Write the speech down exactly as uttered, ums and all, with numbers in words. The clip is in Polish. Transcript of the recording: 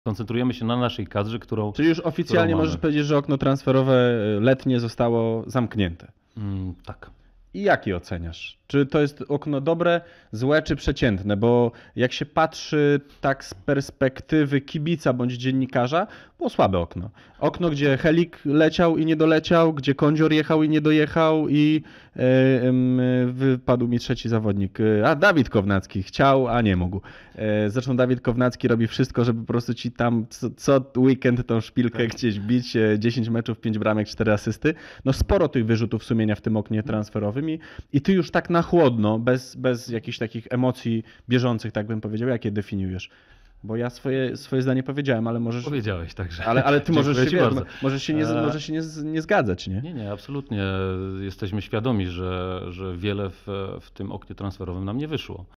Koncentrujemy się na naszej kadrze, którą Czyli już oficjalnie możesz mamy. powiedzieć, że okno transferowe letnie zostało zamknięte. Mm, tak. I jaki oceniasz? Czy to jest okno dobre, złe czy przeciętne? Bo jak się patrzy tak z perspektywy kibica bądź dziennikarza, było słabe okno. Okno, gdzie Helik leciał i nie doleciał, gdzie Kądzior jechał i nie dojechał i e, e, wypadł mi trzeci zawodnik. A Dawid Kownacki chciał, a nie mógł. E, zresztą Dawid Kownacki robi wszystko, żeby po prostu ci tam co, co weekend tą szpilkę gdzieś bić. dziesięć meczów, pięć bramek, cztery asysty. No sporo tych wyrzutów sumienia w tym oknie transferowym i, i ty już tak na chłodno, bez, bez jakichś takich emocji bieżących, tak bym powiedział, jak je definiujesz? Bo ja swoje, swoje zdanie powiedziałem, ale możesz... Powiedziałeś także. Ale, ale ty możesz się, bardzo. możesz się, nie, możesz się nie, nie zgadzać, nie? Nie, nie, absolutnie. Jesteśmy świadomi, że, że wiele w, w tym oknie transferowym nam nie wyszło.